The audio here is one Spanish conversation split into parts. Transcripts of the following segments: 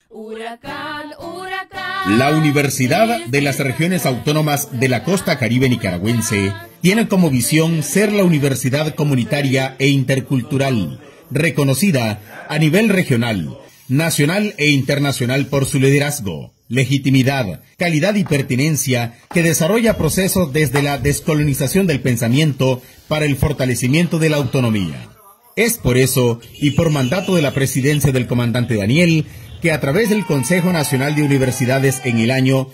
Huracán, huracán. La Universidad de las Regiones Autónomas de la Costa Caribe Nicaragüense tiene como visión ser la universidad comunitaria e intercultural, reconocida a nivel regional, nacional e internacional por su liderazgo, legitimidad, calidad y pertinencia, que desarrolla procesos desde la descolonización del pensamiento para el fortalecimiento de la autonomía. Es por eso, y por mandato de la presidencia del comandante Daniel, que a través del Consejo Nacional de Universidades en el año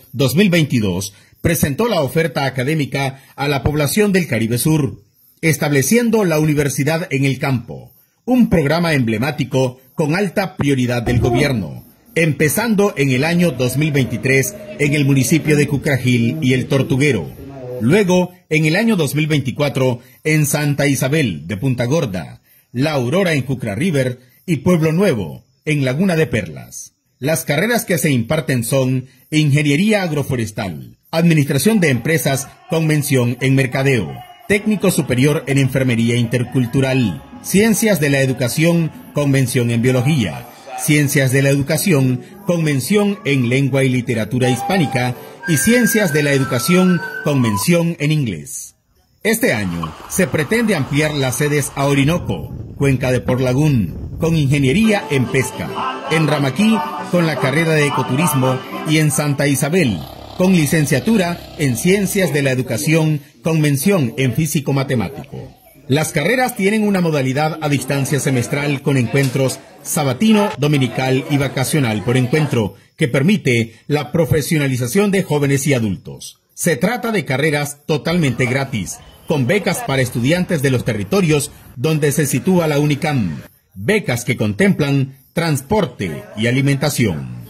2022 presentó la oferta académica a la población del Caribe Sur, estableciendo la Universidad en el Campo, un programa emblemático con alta prioridad del gobierno, empezando en el año 2023 en el municipio de Cucragil y El Tortuguero, luego en el año 2024 en Santa Isabel de Punta Gorda, La Aurora en Cucra River y Pueblo Nuevo en Laguna de Perlas. Las carreras que se imparten son Ingeniería Agroforestal, Administración de Empresas con mención en Mercadeo, Técnico Superior en Enfermería Intercultural, Ciencias de la Educación con mención en Biología, Ciencias de la Educación con mención en Lengua y Literatura Hispánica y Ciencias de la Educación con mención en Inglés. Este año se pretende ampliar las sedes a Orinoco, Cuenca de Porlagún, con Ingeniería en Pesca, en Ramaquí con la carrera de Ecoturismo y en Santa Isabel con licenciatura en Ciencias de la Educación con mención en Físico-Matemático. Las carreras tienen una modalidad a distancia semestral con encuentros sabatino, dominical y vacacional por encuentro, que permite la profesionalización de jóvenes y adultos. Se trata de carreras totalmente gratis, con becas para estudiantes de los territorios donde se sitúa la UNICAM, becas que contemplan transporte y alimentación.